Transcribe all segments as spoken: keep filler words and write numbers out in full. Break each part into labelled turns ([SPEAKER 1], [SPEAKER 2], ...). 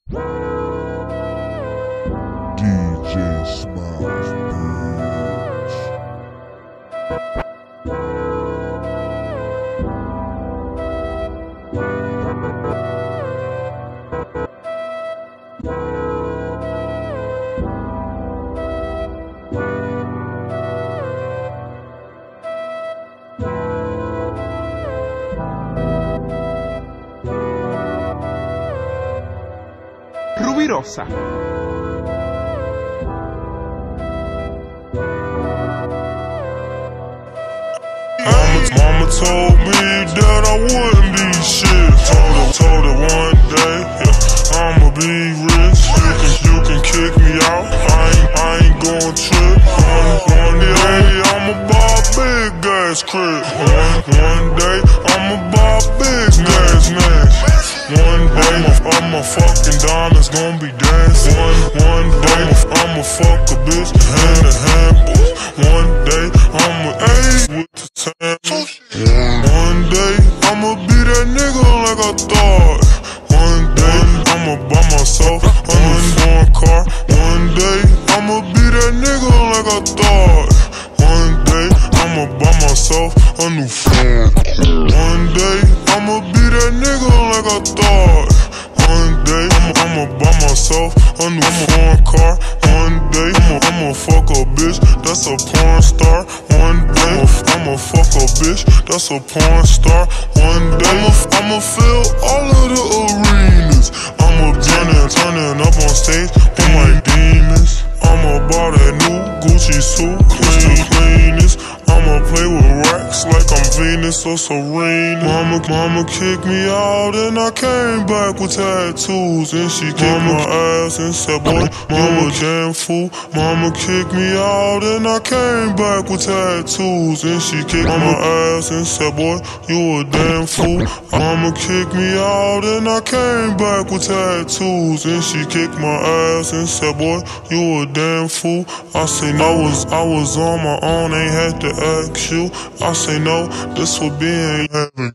[SPEAKER 1] D J Smiles, bitch.
[SPEAKER 2] Rubirosa.
[SPEAKER 3] Mama, mama told me that I wouldn't be shit. Told her, told her one day, yeah, I'ma be rich. You can, you can kick me out. I ain't, I ain't gon' trip. One, one day I'ma buy a big ass crib. One, one day I'ma buy a big ass mansion. One day I'ma fucking diamonds gon' be dancing. One, one day I'ma fuck a bitch hand in hand. One day I'ma ace with the time. One day I'ma be that nigga like I thought. One day I'ma buy myself a new foreign car. One day I'ma be that nigga like I thought. One day I'ma buy myself a new phone. One day I'ma be that nigga like I thought. One day I'ma, I'ma buy myself a new foreign car. One day I'ma, I'ma fuck a bitch that's a porn star. One day I'ma, I'ma fuck a bitch that's a porn star. One day I'ma, I'ma fill all of the arenas. I'ma turning, turning up on stage with my demons. I'ma buy that new Gucci suit, clean the cleanest. I'ma play with racks like I'm Venus or Serena. Mama, mama kicked me out and I came back with tattoos. And she kicked my ass and said, boy, mama damn fool. Mama kicked me out and I came back with tattoos. And she kicked my ass and said, boy, you a damn fool. Mama kicked me out and I came back with tattoos. And she kicked my ass and said, boy, you a damn fool. I say no, I was, I was on my own, ain't had to ask you. I say no, this would be in heaven.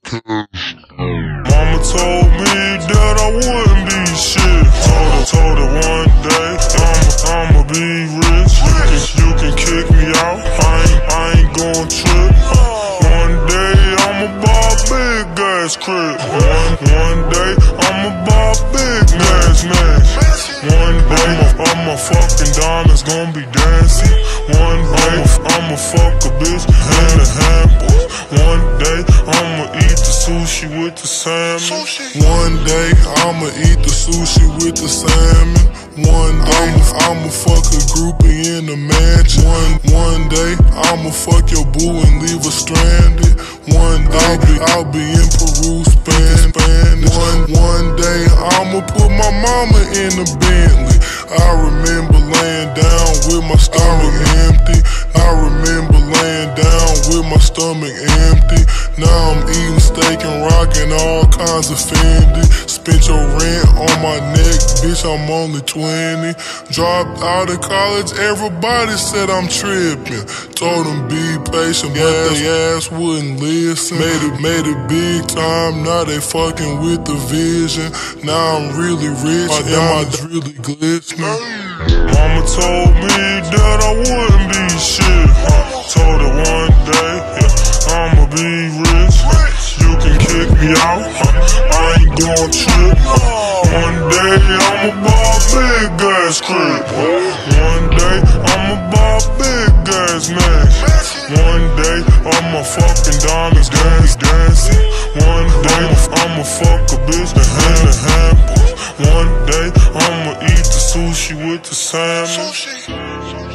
[SPEAKER 3] Mama told me that I wouldn't be shit. Told her, told her one day I'ma, I'ma be rich. You can, you can kick me out. I ain't, I ain't gon' trip. One day I'ma buy a big ass crib. One, one day I'ma buy a big ass mansion. One day I'ma fucking diamonds gon' be dancing. One day I'ma fuck a bitch hand in hand. One day I'ma eat the sushi with the salmon.
[SPEAKER 4] One day I'ma eat the sushi with the salmon. One day I'ma fuck a groupie in the mansion. One one day I'ma fuck your boo and leave her stranded. One day I'll be, I'll be in Peru Spanish. One one day I'ma put my mama in a Bentley. I remember laying down with my stomach empty. I remember laying down with my stomach empty. Now I'm eating steak and rocking all kinds of Fendi. Spent your rent on my neck, bitch, I'm only twenty. Dropped out of college, everybody said I'm tripping. Told them be patient, but they ass wouldn't listen. Made it, made it big time, now they fucking with the vision. Now I'm really rich, my diamonds really glistening.
[SPEAKER 3] Mama told me that I wouldn't be shit. Told her one day, yeah, I'ma be rich. You can kick me out, I ain't gon' trip. One day I'ma buy a big ass crib. One day I'ma buy a big ass mansion. One day I'ma fucking diamonds dance dancing. One day I'ma fuck a bitch hand in hand. One day I'ma eat the sushi with the salmon.